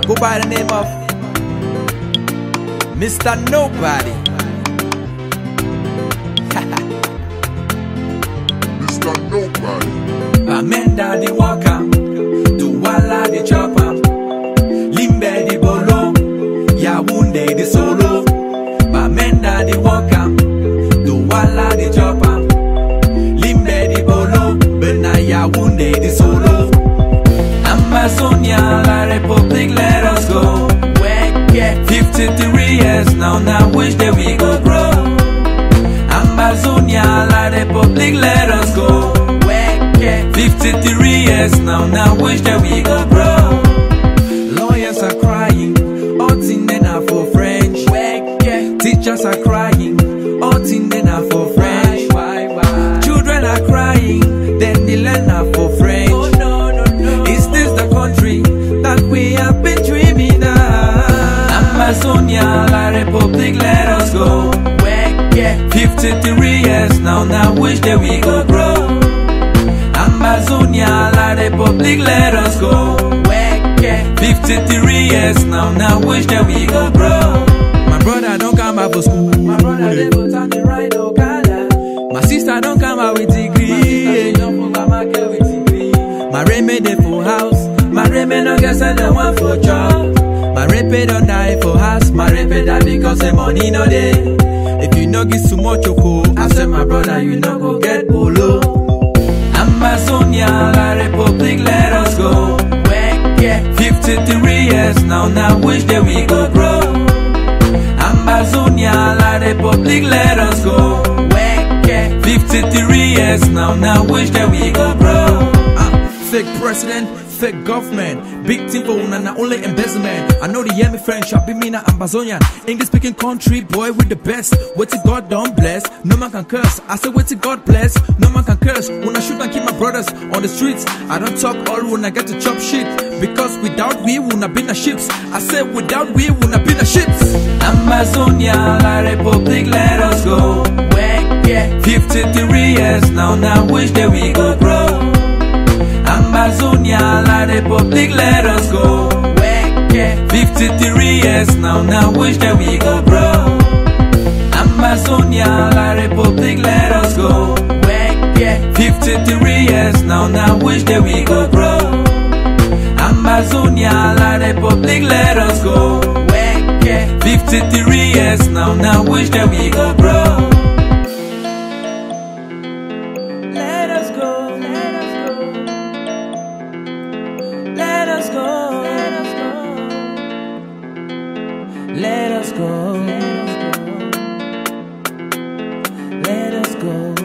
go by the name of Mr. Nobody. Mr. Nobody. Amenda the walker, Douala the chopper, Limbe the bolo, Yaounde the solo. Amenda the walker, Douala the chopper, Limbe the bolo, Bena Yaounde the solo. Amazonia, la Republic, let us go. 53 years now wish that we go grow. Amazonia, la Republic, let us go. 53 years now wish that we go grow. Lawyers are crying, all in are for French. Teachers are crying, all in are for French. Children are crying, then they learn are for French. Is this the country that we have been dreaming of? Amazonia, la Republic, let us go. 53 years now wish that we go grow. Amazonia, la Republic, let us go. 53 years now wish that we go grow. My brother don't come out for school. My brother they put on the right Okada. My sister don't come out with degree. My reme dey for house. My reme no get send the one for job. My repe don't die for house. My repe die because the money no dey. If you no give too much oko, I say my brother you no go get polo. Amazonia, la Republic, let us go. 53 years now wish that we go grow. Amazonia, la Republic, let us go. 53 years now wish that we go grow. Fake president, fake government, big team for una only embezzlement. I know the hear me French, I be me na Amazonian. English speaking country, boy with the best. What to God don't bless, no man can curse. I say what to God bless, no man can curse. When I shoot and keep my brothers on the streets, I don't talk all when I get to chop shit. Because without we would not be the ships. I say without we would not be the ships. Amazonia, la Republic, let us go. 53 years now wish that we go grow. Amazonia, la Republic, let us go. 53 years now wish that we go grow. Amazonia, la Republic, let us go. 53 years now wish that we go grow. Amazonia, la Republic, let us go. 53 years now wish that we go grow. Let us go, let us go. Let us go, let us go. Let us go, let us go. Let us go.